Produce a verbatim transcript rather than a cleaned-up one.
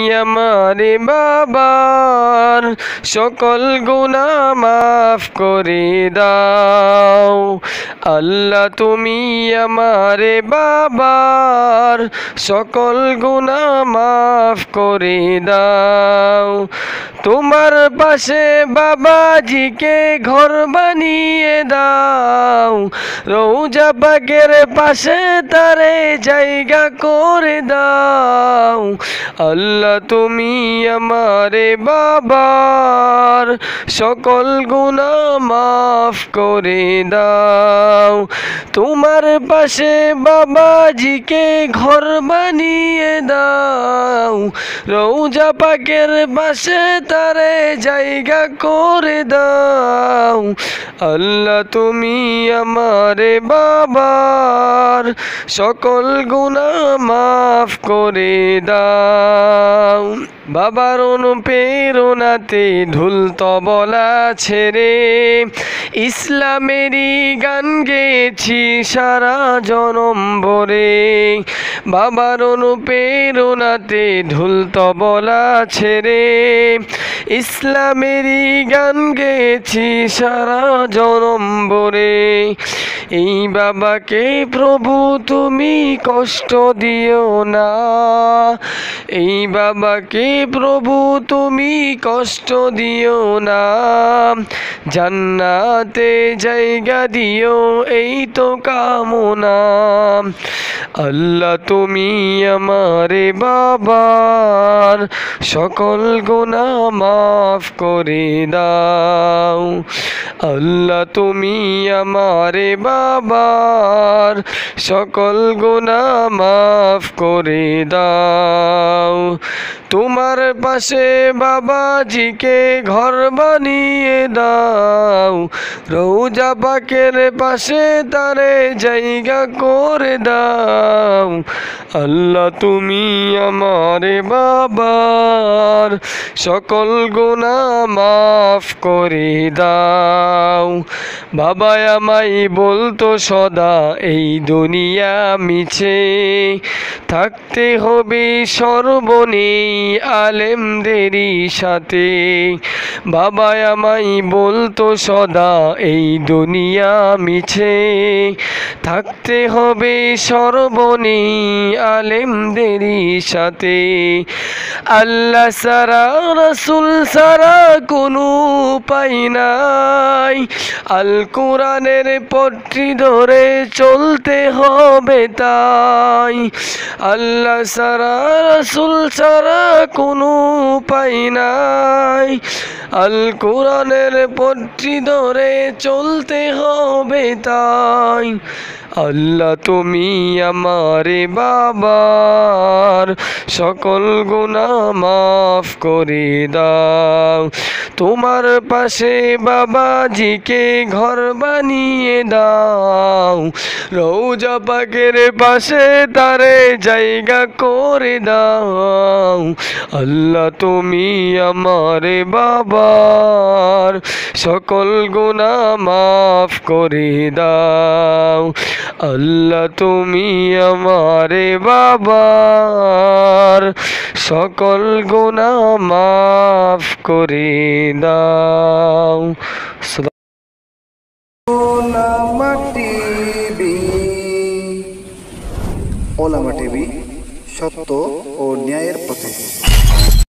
আমারে বাবার সকল গুনাহ মাফ করে দাও। আল্লাহ তুমি আমারে বাবার সকল গুনাহ মাফ করে দাও। তোমার পাশে বাবাজিকে ঘর বানিয়ে দাও, রওজা পাকের পাশে তারে জায়গা করে দাও। আল্লাহ তুমি আমারে বাবার সকল গুনাহ মাফ করে দাও। তোমার পাশে বাবাজিকে ঘর বানিয়ে দাও, রওজা পাকের পাশে তারে জায়গা করে দাও। আল্লাহ তুমি আমারে বাবার সকল গুনাহ মাফ করে দাও। বাবার অনুপ্রেরণাতে ঢোল তবলা ছেড়ে ইসলামেরই গান গেয়েছি সারা জনম ভরে। বাবার অনুপ্রেরণাতে ঢোল তবলা ছেড়ে ইসলামেরই গান গেয়েছি সারা জনম ভরে। এই বাবাকে প্রভু তুমি কষ্ট দিও না, এই বাবাকে প্রভু তুমি কষ্ট দিও না। জান্নাতে জায়গা দিও এই তো কামনা। আল্লাহ তুমি আমারে বাবার সকল গুনাহ মাফ করে দাও। আল্লাহ তুমি আমারে বাবার সকল গুনাহ মাফ করে দাও। তোমার পাশে বাবাজিকে ঘর বানিয়ে দাও, রওজা পাকের পাশে তারে জায়গা করে দাও। আল্লাহ তুমি আমারে বাবার সকল গুনাহ মাফ করে দাও। বাবা আমায় বলতো সদা এই দুনিয়া মিছে, থাকতে হবে সর্বনেই আলেমদেরই সাথে। বাবা আমায় বলতো সদা এই দুনিয়া মিছে, থাকতে হবে সর্বনেই আলেমদেরই সাথে। আল্লাহ সারা রাসূল সারা কোনো উপায় নাই, আল কোরআনের পট্টি ধরে চলতে হবে তাই। আল্লাহ সারা রাসূল সারা কোনো উপায় নাই, আল কোরআনের পট্টি ধরে চলতে হবে তাই। আল্লাহ তুমি আমারে বাবার সকল গুনাহ মাফ করে দাও। তোমার পাশে বাবাজিকে ঘর বানিয়ে দাও, রওজা পাকের পাশে তারে জায়গা করে দাও। আল্লাহ তুমি আমারে বাবার সকল গুনাহ মাফ করে দাও। আল্লাহ তুমি আমারে বাবার সকল গুনাহ মাফ করে দাও। ওলামা টিভি, ওলামা টিভি সত্য ও ন্যায়ের পথে।